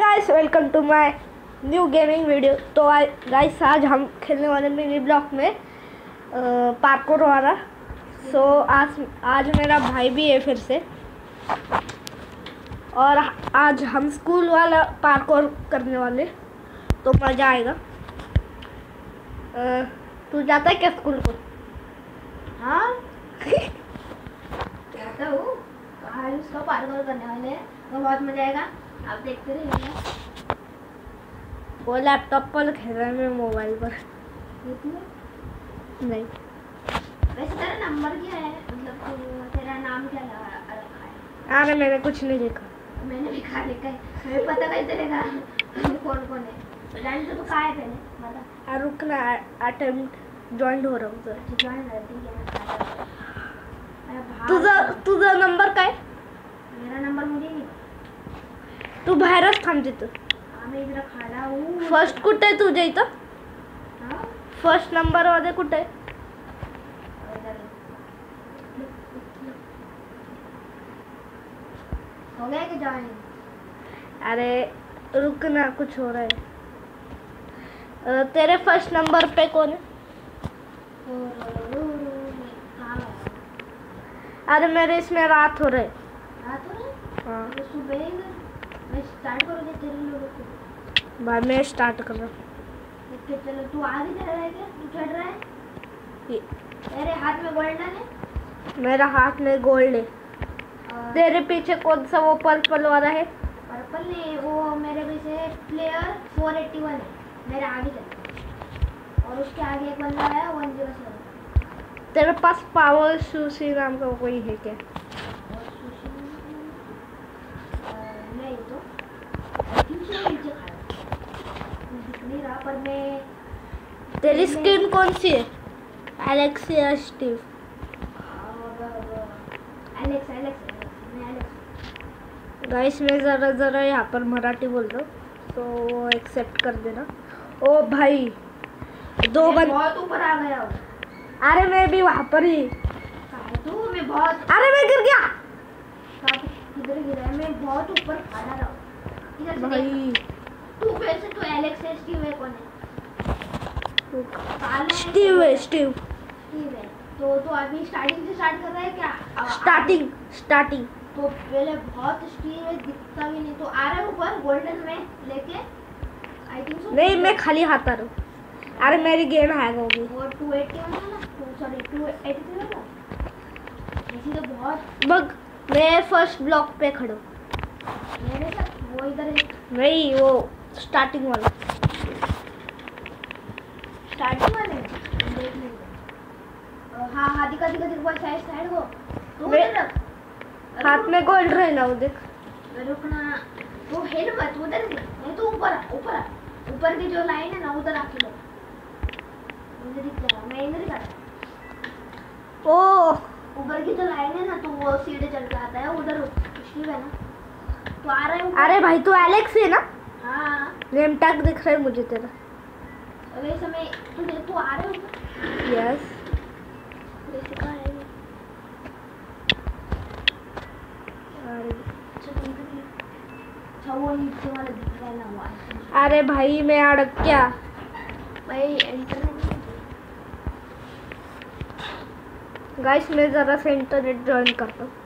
Guys, welcome to my new gaming video. तो guys आज हम खेलने वाले मिनी ब्लॉक में पार्कोर वाला। सो आज मेरा भाई भी है फिर से, और आज हम स्कूल वाला पार्कोर करने वाले, तो मज़ा आएगा। तू जाता है क्या स्कूल को? हाँ जाता हूँ। आज उसका पार्कोर करने वाले हैं, तो बहुत मजा आएगा। आप देखते रहिए। वो लैपटॉप पर खेल रहा है, मैं मोबाइल पर नहीं। वैसे तेरा नंबर क्या है, मतलब तेरा नाम क्या रखा है? अरे मैंने कुछ नहीं देखा। मैंने भी खा देखा है, मुझे पता कैसे चलेगा कौन कौन है। जान तो कहाँ है पहले बता। रुकना, अटेम्प्ट ज्वाइन हो रहा हूँ सर। ज्वाइन करती है। तुझा नंबर काय? मेरा नंबर मुझे नहीं। तू बाहेरच थांब तिथं। आम्ही इकडे खाला हूँ। फर्स्ट कुठे आहे तुझ्या इथं? फर्स्ट नंबर मध्ये कुठे आहे? हो गया कि ज्वाइन? अरे रुक ना, कुछ हो रहा है। तेरे फर्स्ट नंबर पे कौन है? अरे मेरे इसमें रात हो रहे। रात हो रही? हाँ तो सुबह मैं स्टार्ट करूँगी तेरे लोगों को। भाई मैं स्टार्ट कर रहा हूँ। ओके चलो, तू आगे चल रहा है क्या? तू चढ़ रहा है? तेरे हाथ में गोल्डन है? मेरा हाथ में गोल्ड है। तेरे पीछे कौन सा वो पर्पल वाला है? पर्पल नहीं, वो मेरे पीछे प्लेयर 481 है। मेरे आगे चल, और उसके आगे एक बंदा है 107। तेरे पास पावर सुशी नाम का कोई है क्या? नहीं तो नीचे नहीं रहा, पर मैं। तेरी स्किन कौन सी है? एलेक्स या स्टीव? एलेक्स। गाइस मैं ज़रा यहाँ पर मराठी बोल रहा हूँ, तो एक्सेप्ट कर देना। ओ भाई, दो बंद। बहुत ऊपर आ गया हूँ। अरे मैं भी वहाँ पर ही। तू मैं बहुत। अरे मैं गिर गया। किधर गिरा है? मैं बहुत ऊपर खड़ा रहा हूँ भाई। तू वैसे तो एलेक्स है, स्टीव है, कौन है? स्टीव है। स्टीव है। तो अभी स्टार्टिंग से स्टार्ट कर रहा है क्या? स्टार्टिंग तो पहले बहुत स्टीव है, दिखता भी नहीं। तो आ रहा है ऊपर गोल्डन में लेके, आई थिंक सो। नहीं, मैं खाली हाथ आ रहा हूँ। अरे मेरी गेम हैक होगी। वो 281 है ना, सॉरी 283 है ना। इसी तो बहुत। बग मैं फर्स्ट ब्लॉक पे खड़ा हूँ। मेरे साथ वो इधर है। नहीं, वो स्टार्टिंग वाला। स्टार्टिंग वाले देख लेंगे। हाँ दिखा वो साइड को। तो हाथ में गोल्ड रहे ना, वो देख। रुकना, वो है ना मत उधर नहीं, तो ऊपर की जो लाइन है ना, उधर आके लो। मुझे दिख रहा, मैं इधर ही खड़ा। ओ ऊपर की जो लाइन है ना, तो वो सीधे चल के आता है उधर। स्टीव है ना, तो आ रहा है। अरे भाई तू एलेक्स है ना? हाँ, नेम टैग दिख रहा है मुझे तेरा। वैसे मैं तू आ रहा है ऊपर। यस। वैसे कहाँ है? वो नीचे वाला दिख रहा है ना, वो। अरे भाई मैं अड़क क्या? भाई इंटरनेट। गाइस मैं ज़रा से इंटरनेट ज्वाइन करता हूँ।